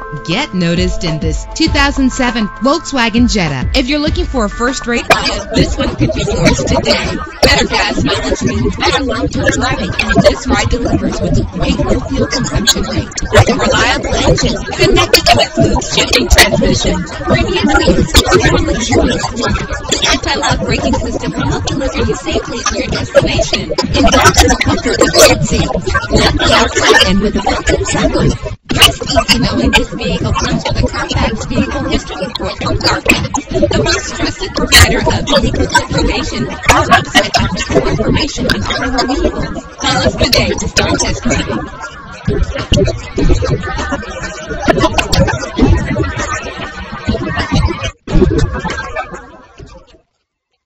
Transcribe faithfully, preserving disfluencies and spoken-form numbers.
Get noticed in this two thousand seven Volkswagen Jetta. If you're looking for a first-rate ride, this one could be yours today. Better gas mileage means better long-term driving, and this ride delivers with a great low fuel consumption rate. With a reliable engine connected to a smooth shifting transmission, premium seats, and luxurious interior. The anti-lock braking system will help deliver you safely to your destination. Indulge in the comfort of seat seats. Let the outside in with a built-in sunroof. Rest easy knowing this vehicle comes with a Carfax Vehicle History Report from Carfax, the most trusted provider of vehicle information. Our website offers more information on all of our vehicles. Call us today to start test driving.